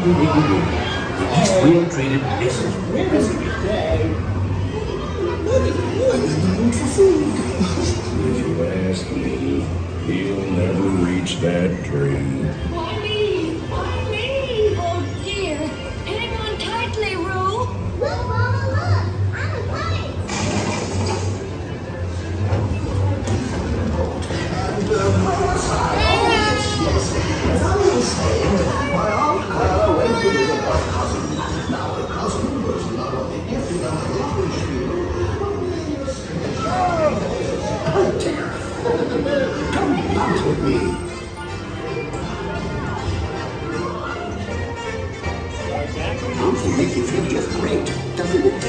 The East Wind traded places. If you ask me, he'll never reach that tree. Why me? Why me? Oh dear. Hang on tightly, Roo. Look, Mama, look! I'm a kite! As I was saying, my Aunt Clara went to visit her cousin. Now, her cousin was not only gifted on the rubbish field, oh dear! Come bounce with me! Bouncing makes you feel just great, doesn't it?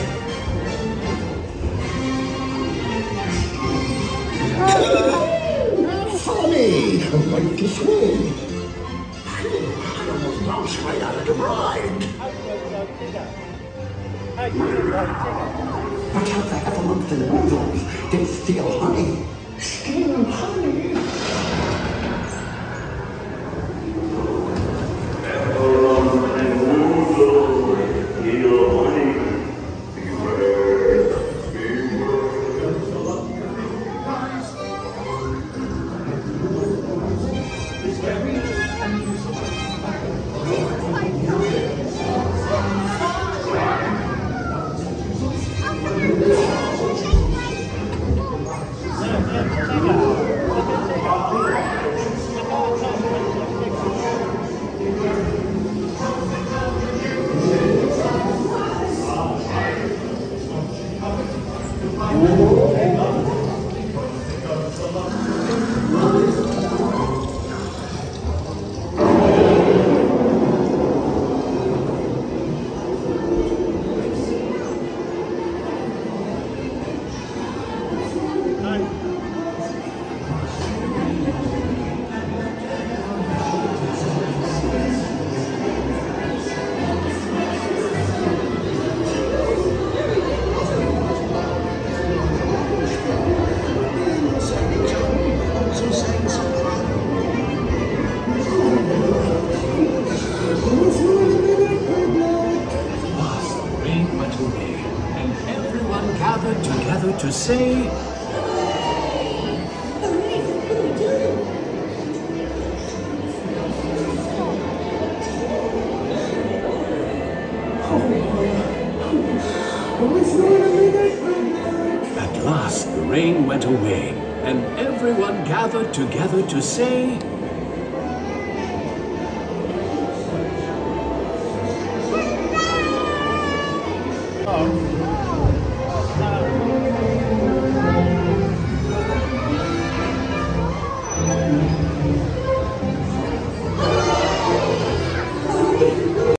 Follow me! I'm going to swing. I almost bounced right out of the ride. Watch out for heffalumps and weasels. They steal honey. Steal honey? Gathered together to say, at last the rain went away, and everyone gathered together to say,